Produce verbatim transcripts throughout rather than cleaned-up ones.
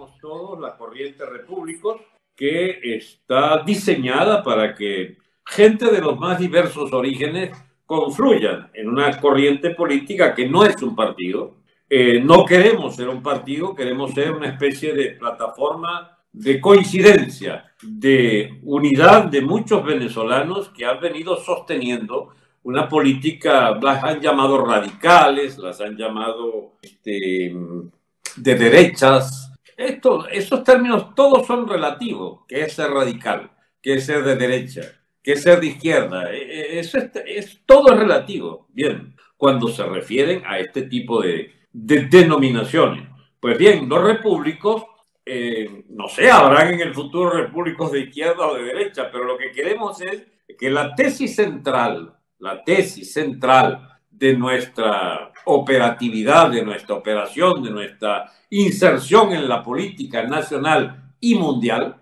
sabemos todos, la corriente Repúblicos, que está diseñada para que gente de los más diversos orígenes confluyan en una corriente política que no es un partido. Eh, no queremos ser un partido, queremos ser una especie de plataforma de coincidencia, de unidad de muchos venezolanos que han venido sosteniendo una política, las han llamado radicales, las han llamado este, de derechas. Esto, esos términos todos son relativos, que es ser radical, que es ser de derecha, que es ser de izquierda. Eso es, es, todo es relativo. Bien, cuando se refieren a este tipo de, de denominaciones. Pues bien, los repúblicos, eh, no sé, habrán en el futuro repúblicos de izquierda o de derecha, pero lo que queremos es que la tesis central, la tesis central de nuestra operatividad, de nuestra operación, de nuestra inserción en la política nacional y mundial,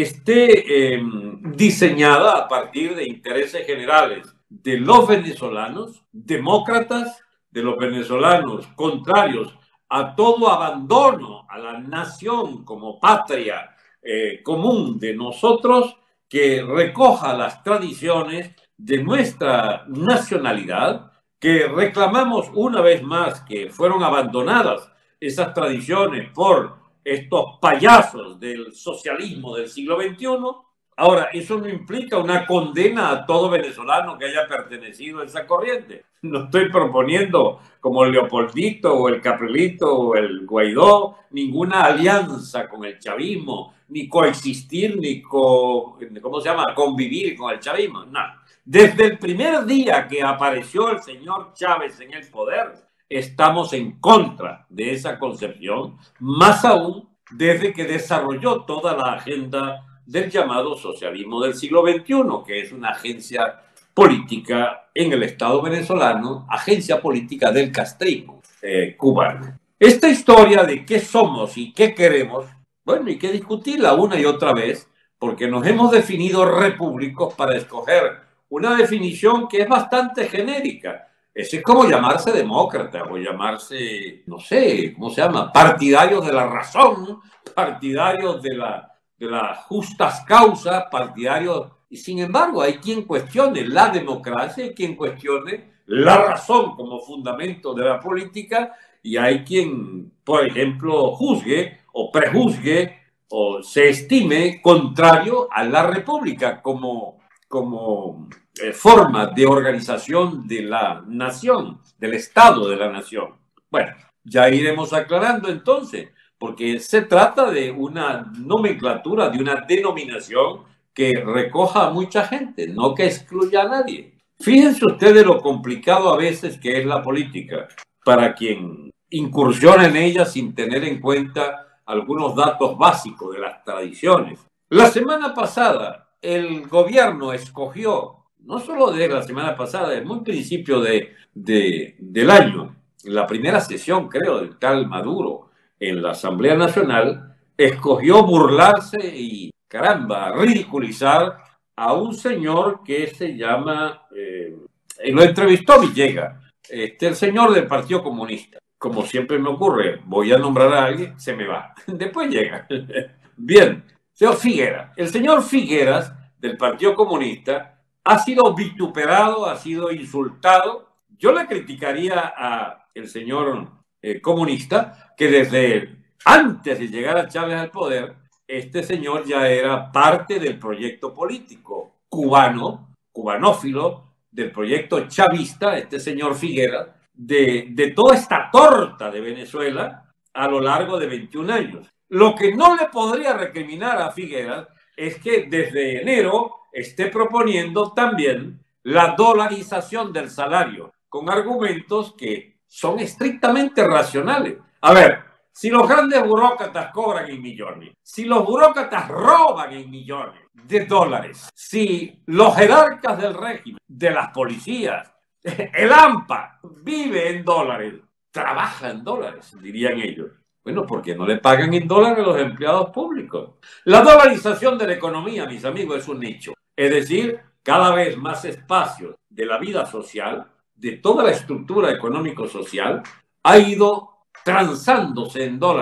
esté eh, diseñada a partir de intereses generales de los venezolanos, demócratas, de los venezolanos contrarios a todo abandono a la nación como patria eh, común de nosotros, que recoja las tradiciones de nuestra nacionalidad, que reclamamos una vez más que fueron abandonadas esas tradiciones por estos payasos del socialismo del siglo veintiuno. Ahora, eso no implica una condena a todo venezolano que haya pertenecido a esa corriente. No estoy proponiendo, como el Leopoldito o el Caprilito o el Guaidó, ninguna alianza con el chavismo, ni coexistir, ni co, ¿cómo se llama? Convivir con el chavismo. No. Desde el primer día que apareció el señor Chávez en el poder, estamos en contra de esa concepción, más aún desde que desarrolló toda la agenda del llamado socialismo del siglo veintiuno, que es una agencia política en el Estado venezolano, agencia política del castrismo eh, cubano. Esta historia de qué somos y qué queremos, bueno, hay que discutirla una y otra vez, porque nos hemos definido repúblicos para escoger una definición que es bastante genérica. Ese es como llamarse demócrata o llamarse, no sé, ¿cómo se llama? Partidarios de la razón, partidarios de, la, de las justas causas, partidarios. Y sin embargo, hay quien cuestione la democracia, hay quien cuestione la razón como fundamento de la política, y hay quien, por ejemplo, juzgue o prejuzgue o se estime contrario a la república como, como eh, forma de organización de la nación, del Estado de la nación. Bueno, ya iremos aclarando entonces, porque se trata de una nomenclatura, de una denominación que recoja a mucha gente, no que excluya a nadie. Fíjense ustedes lo complicado a veces que es la política para quien incursiona en ella sin tener en cuenta algunos datos básicos de las tradiciones. La semana pasada el gobierno escogió, no solo de la semana pasada, desde muy principio de, de, del año, la primera sesión, creo, del tal Maduro en la Asamblea Nacional, escogió burlarse y, caramba, ridiculizar a un señor que se llama, eh, lo entrevistó Villegas, este, el señor del Partido Comunista. Como siempre me ocurre, voy a nombrar a alguien, se me va. Después llega. Bien, señor Figueras. El señor Figueras, del Partido Comunista, ha sido vituperado, ha sido insultado. Yo le criticaría al señor eh, comunista que desde antes de llegar a Chávez al poder, este señor ya era parte del proyecto político cubano, cubanófilo, del proyecto chavista, este señor Figueras, de, de toda esta torta de Venezuela a lo largo de veintiún años. Lo que no le podría recriminar a Figueras es que desde enero esté proponiendo también la dolarización del salario, con argumentos que son estrictamente racionales. A ver, si los grandes burócratas cobran en millones, si los burócratas roban en millones de dólares, si los jerarcas del régimen, de las policías, el AMPA vive en dólares, trabaja en dólares, dirían ellos. Bueno, porque no le pagan en dólares a los empleados públicos. La dolarización de la economía, mis amigos, es un hecho. Es decir, cada vez más espacios de la vida social, de toda la estructura económico-social, ha ido transándose en dólares.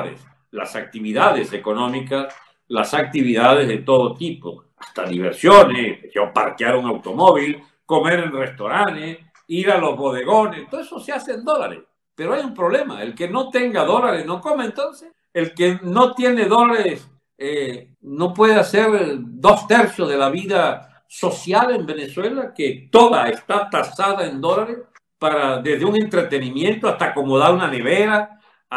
las actividades económicas, las actividades de todo tipo, hasta diversiones, yo parquear un automóvil, comer en restaurantes, ir a los bodegones, todo eso se hace en dólares. Pero hay un problema, el que no tenga dólares no come entonces, el que no tiene dólares eh, no puede hacer dos tercios de la vida social en Venezuela, que toda está tasada en dólares, para desde un entretenimiento hasta acomodar una nevera,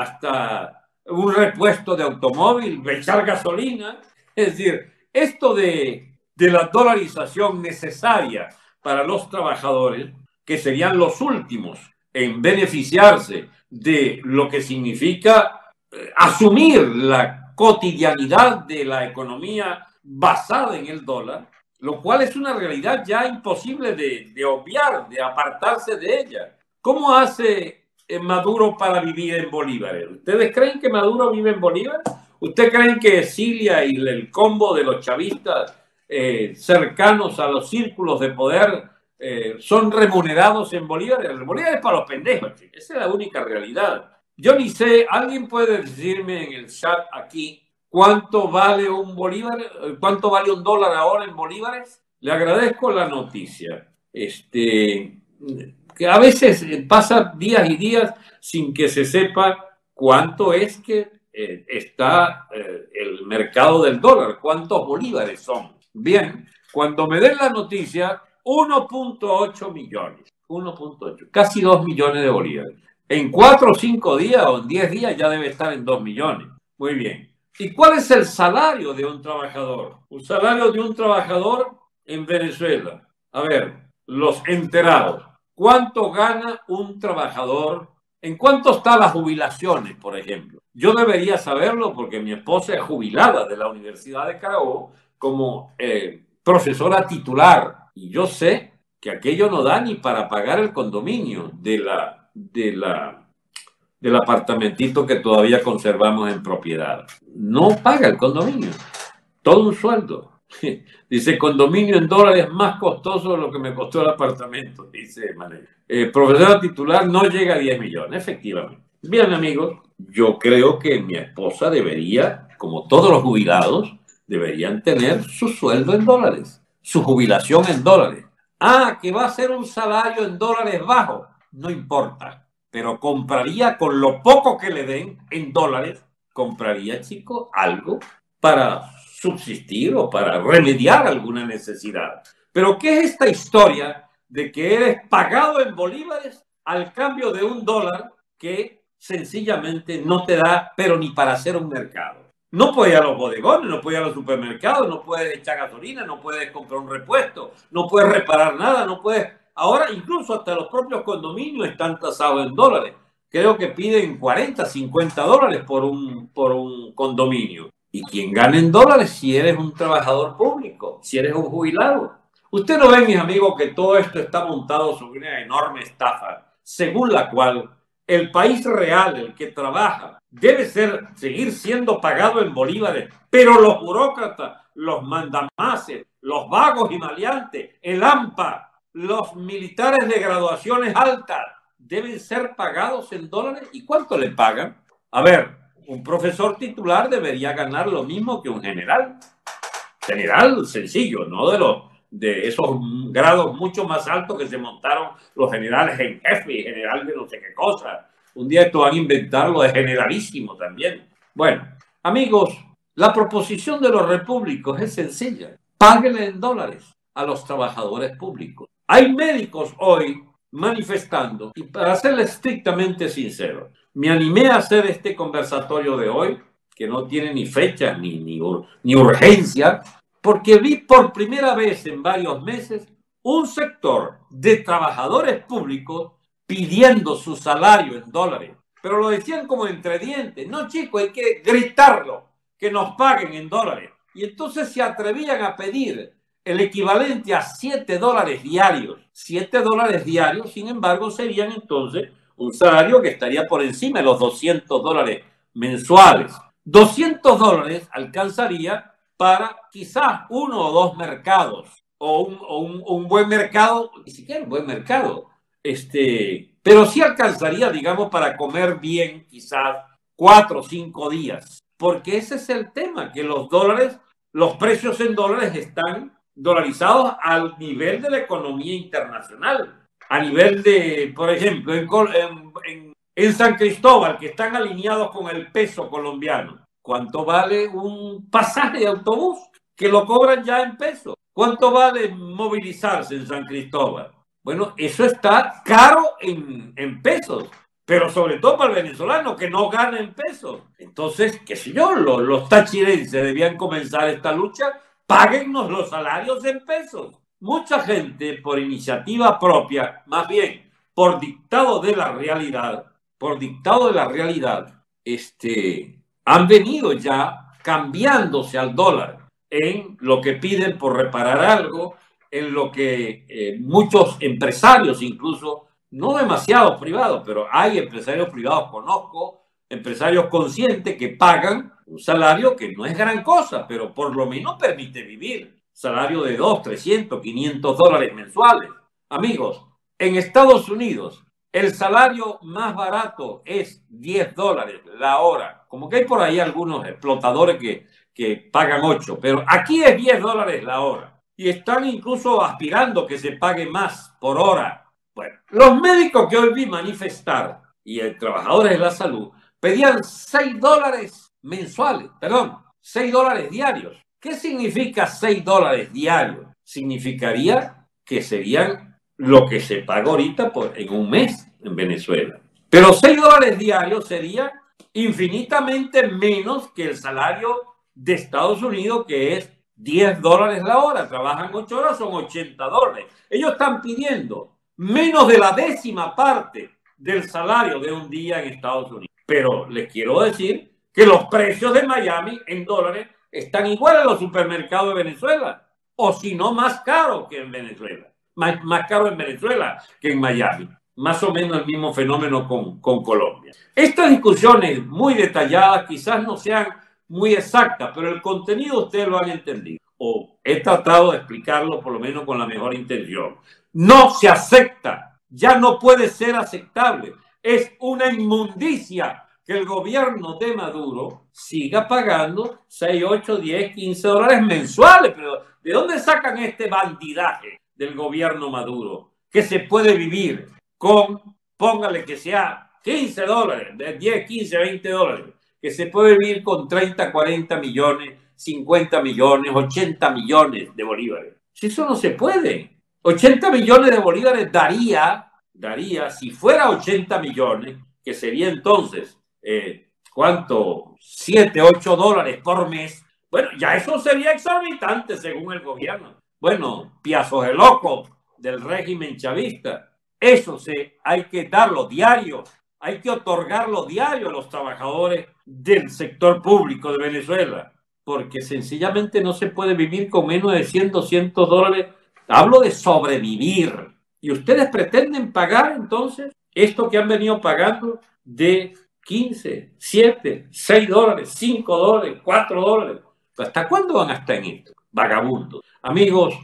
hasta un repuesto de automóvil, echar gasolina. Es decir, esto de, de la dolarización necesaria para los trabajadores, que serían los últimos en beneficiarse de lo que significa eh, asumir la cotidianidad de la economía basada en el dólar, lo cual es una realidad ya imposible de, de obviar, de apartarse de ella. ¿Cómo hace Maduro para vivir en bolívares? ¿Ustedes creen que Maduro vive en bolívares? ¿Ustedes creen que Cilia y el combo de los chavistas eh, cercanos a los círculos de poder eh, son remunerados en bolívares? El bolívar es para los pendejos, esa es la única realidad. Yo ni sé, ¿alguien puede decirme en el chat aquí cuánto vale un bolívar, cuánto vale un dólar ahora en bolívares? Le agradezco la noticia. Este, que a veces pasa días y días sin que se sepa cuánto es que eh, está eh, el mercado del dólar, cuántos bolívares son. Bien, cuando me den la noticia, uno punto ocho millones, uno punto ocho, casi dos millones de bolívares. En cuatro o cinco días o en diez días ya debe estar en dos millones. Muy bien. ¿Y cuál es el salario de un trabajador? Un salario de un trabajador en Venezuela. A ver, los enterados. ¿Cuánto gana un trabajador? ¿En cuánto están las jubilaciones, por ejemplo? Yo debería saberlo porque mi esposa es jubilada de la Universidad de Carabobo como eh, profesora titular. Y yo sé que aquello no da ni para pagar el condominio de la, de la, del apartamentito que todavía conservamos en propiedad. No paga el condominio. Todo un sueldo. Dice, condominio en dólares más costoso de lo que me costó el apartamento, dice Manuel. Eh, profesora titular no llega a diez millones, efectivamente. Bien, amigos, yo creo que mi esposa debería, como todos los jubilados, deberían tener su sueldo en dólares, su jubilación en dólares. Ah, que va a ser un salario en dólares bajo, no importa, pero compraría con lo poco que le den en dólares, compraría, chico, algo para subsistir o para remediar alguna necesidad. Pero ¿qué es esta historia de que eres pagado en bolívares al cambio de un dólar que sencillamente no te da, pero ni para hacer un mercado? No puedes ir a los bodegones, no puedes ir a los supermercados, no puedes echar gasolina, no puedes comprar un repuesto, no puedes reparar nada, no puedes... Ahora incluso hasta los propios condominios están tasados en dólares. Creo que piden cuarenta, cincuenta dólares por un, por un condominio. ¿Y quién gana en dólares si eres un trabajador público, si eres un jubilado? Usted no ve, mis amigos, que todo esto está montado sobre una enorme estafa, según la cual el país real, el que trabaja, debe ser, seguir siendo pagado en bolívares, pero los burócratas, los mandamases, los vagos y maleantes, el AMPA, los militares de graduaciones altas, deben ser pagados en dólares. ¿Y cuánto le pagan? A ver, un profesor titular debería ganar lo mismo que un general. General sencillo, no de los de esos grados mucho más altos que se montaron los generales en jefe y general de no sé qué cosa. Un día esto van a inventar lo de generalísimo también. Bueno, amigos, la proposición de los repúblicos es sencilla. Páguenle en dólares a los trabajadores públicos. Hay médicos hoy manifestando, y para serle estrictamente sincero, me animé a hacer este conversatorio de hoy, que no tiene ni fecha ni, ni, ni urgencia, porque vi por primera vez en varios meses un sector de trabajadores públicos pidiendo su salario en dólares. Pero lo decían como entre dientes. No, chicos, hay que gritarlo, que nos paguen en dólares. Y entonces se atrevían a pedir el equivalente a siete dólares diarios. siete dólares diarios, sin embargo, serían entonces un salario que estaría por encima de los doscientos dólares mensuales. doscientos dólares alcanzaría para quizás uno o dos mercados, o un, o un, un buen mercado, ni siquiera un buen mercado, este, pero sí alcanzaría, digamos, para comer bien quizás cuatro o cinco días. porque ese es el tema, que los dólares, los precios en dólares están dolarizados al nivel de la economía internacional, a nivel de, por ejemplo, en, en, en San Cristóbal, que están alineados con el peso colombiano. ¿Cuánto vale un pasaje de autobús? Que lo cobran ya en pesos. ¿Cuánto vale movilizarse en San Cristóbal? Bueno, eso está caro en, en pesos, pero sobre todo para el venezolano que no gana en pesos. Entonces, qué sé yo, los, los tachirenses debían comenzar esta lucha. Páguennos los salarios en pesos. Mucha gente, por iniciativa propia, más bien por dictado de la realidad, por dictado de la realidad, este, han venido ya cambiándose al dólar en lo que piden por reparar algo, en lo que eh, muchos empresarios, incluso, no demasiados privados, pero hay empresarios privados, conozco, empresarios conscientes que pagan un salario que no es gran cosa, pero por lo menos permite vivir. Salario de dos, trescientos, quinientos dólares mensuales. Amigos, en Estados Unidos el salario más barato es diez dólares la hora. Como que hay por ahí algunos explotadores que, que pagan ocho, pero aquí es diez dólares la hora. Y están incluso aspirando que se pague más por hora. Bueno, los médicos que hoy vi manifestar y el trabajadores de la salud pedían seis dólares mensuales, perdón, seis dólares diarios. ¿Qué significa seis dólares diarios? Significaría que serían lo que se paga ahorita por, en un mes en Venezuela. Pero seis dólares diarios sería infinitamente menos que el salario de Estados Unidos, que es diez dólares la hora. Trabajan ocho horas, son ochenta dólares. Ellos están pidiendo menos de la décima parte del salario de un día en Estados Unidos. Pero les quiero decir que los precios de Miami en dólares están igual a los supermercados de Venezuela, o si no más caros que en Venezuela, más, más caro en Venezuela que en Miami. Más o menos el mismo fenómeno con, con Colombia. Estas discusiones muy detalladas quizás no sean muy exactas, pero el contenido ustedes lo han entendido, o he tratado de explicarlo por lo menos con la mejor intención. No se acepta, ya no puede ser aceptable. Es una inmundicia que el gobierno de Maduro siga pagando seis, ocho, diez, quince dólares mensuales. Pero ¿de dónde sacan este bandidaje del gobierno Maduro? Que se puede vivir con, póngale que sea quince dólares, de diez, quince, veinte dólares, que se puede vivir con treinta, cuarenta millones, cincuenta millones, ochenta millones de bolívares. Si eso no se puede. ochenta millones de bolívares daría, daría, si fuera ochenta millones, que sería entonces, eh, ¿cuánto? siete, ocho dólares por mes. Bueno, ya eso sería exorbitante según el gobierno. Bueno, piazos de loco del régimen chavista. Eso se, hay que darlo diario, hay que otorgarlo diario a los trabajadores del sector público de Venezuela, porque sencillamente no se puede vivir con menos de cien, doscientos dólares. Hablo de sobrevivir. Y ustedes pretenden pagar entonces esto que han venido pagando de quince, siete, seis dólares, cinco dólares, cuatro dólares. ¿Hasta cuándo van a estar en esto? Vagabundos. Amigos,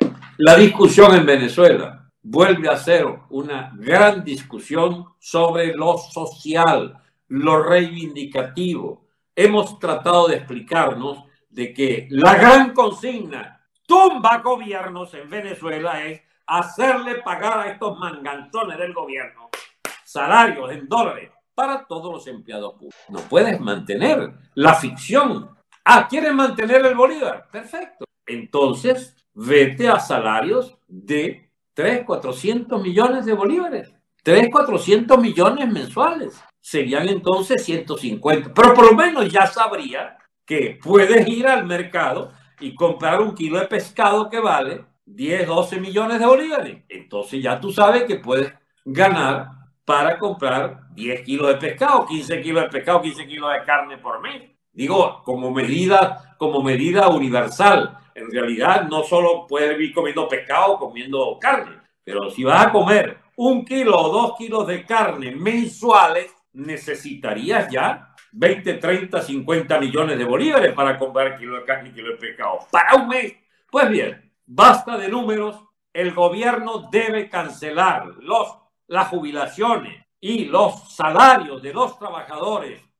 la discusión en Venezuela vuelve a ser una gran discusión sobre lo social, lo reivindicativo. Hemos tratado de explicarnos de que la gran consigna tumba gobiernos en Venezuela es hacerle pagar a estos manganzones del gobierno salarios en dólares para todos los empleados públicos. No puedes mantener la ficción. Ah, ¿quieren mantener el bolívar? Perfecto. Entonces, vete a salarios de tres, cuatrocientos millones de bolívares. tres, cuatrocientos millones mensuales. Serían entonces ciento cincuenta. Pero por lo menos ya sabría que puedes ir al mercado y comprar un kilo de pescado que vale diez, doce millones de bolívares. Entonces ya tú sabes que puedes ganar para comprar diez kilos de pescado, quince kilos de pescado, quince kilos de carne por mes. Digo, como medida, como medida universal. En realidad no solo puedes vivir comiendo pescado o comiendo carne, pero si vas a comer un kilo o dos kilos de carne mensuales, necesitarías ya veinte, treinta, cincuenta millones de bolívares para comprar kilo de carne y kilo de pescado para un mes. Pues bien, basta de números. El gobierno debe cancelar los, las jubilaciones y los salarios de los trabajadores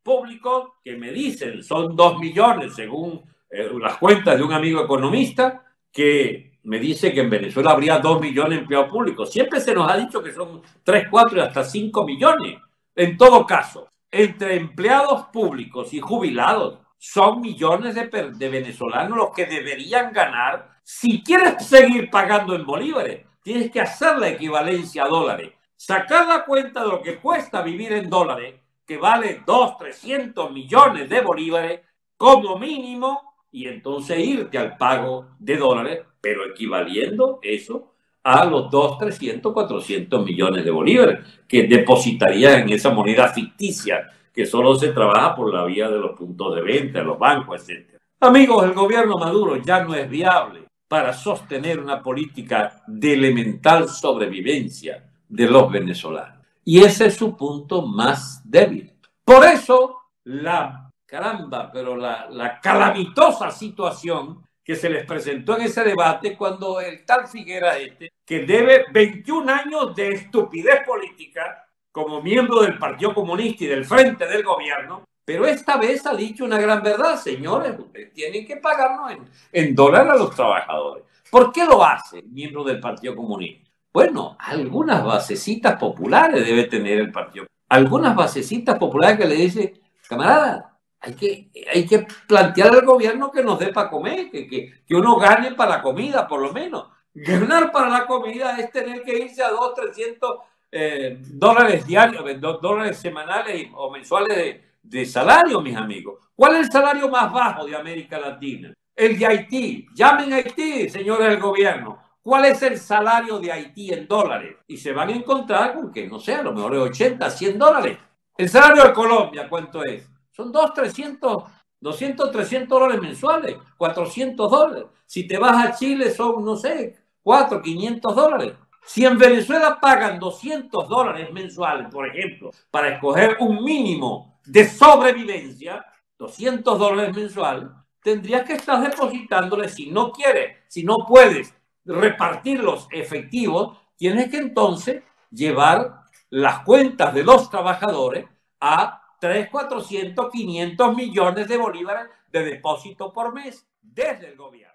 públicos que me dicen son dos millones según eh, las cuentas de un amigo economista que me dice que en Venezuela habría dos millones de empleados públicos. Siempre se nos ha dicho que son tres, cuatro y hasta cinco millones. En todo caso, entre empleados públicos y jubilados son millones de, de venezolanos los que deberían ganar. Si quieres seguir pagando en bolívares, tienes que hacer la equivalencia a dólares. Sacar la cuenta de lo que cuesta vivir en dólares, que vale dos, trescientos millones de bolívares como mínimo, y entonces irte al pago de dólares, pero equivaliendo eso a los dos, trescientos, cuatrocientos millones de bolívares que depositarías en esa moneda ficticia que solo se trabaja por la vía de los puntos de venta, los bancos, etcétera. Amigos, el gobierno Maduro ya no es viable para sostener una política de elemental sobrevivencia de los venezolanos. Y ese es su punto más débil. Por eso, la caramba, pero la, la calamitosa situación que se les presentó en ese debate cuando el tal Figuera este, que debe veintiún años de estupidez política como miembro del Partido Comunista y del frente del gobierno, pero esta vez ha dicho una gran verdad, señores, ustedes tienen que pagarnos en, en dólares a los trabajadores. ¿Por qué lo hace miembro del Partido Comunista? Bueno, algunas basecitas populares debe tener el partido. Algunas basecitas populares que le dicen, camarada, hay que, hay que plantear al gobierno que nos dé para comer, que, que, que uno gane para la comida, por lo menos. Ganar para la comida es tener que irse a dos, trescientos eh, dólares diarios, dos dólares semanales o mensuales de, de salario, mis amigos. ¿Cuál es el salario más bajo de América Latina? El de Haití. Llamen a Haití, señores del gobierno. ¿Cuál es el salario de Haití en dólares? Y se van a encontrar con que, no sé, a lo mejor es ochenta, cien dólares. El salario de Colombia, ¿cuánto es? Son dos, trescientos, doscientos, trescientos dólares mensuales, cuatrocientos dólares. Si te vas a Chile son, no sé, cuatro, quinientos dólares. Si en Venezuela pagan doscientos dólares mensuales, por ejemplo, para escoger un mínimo de sobrevivencia, doscientos dólares mensuales, tendrías que estar depositándole, si no quieres, si no puedes repartir los efectivos, tienes que entonces llevar las cuentas de los trabajadores a tres, cuatrocientos, quinientos millones de bolívares de depósito por mes desde el gobierno.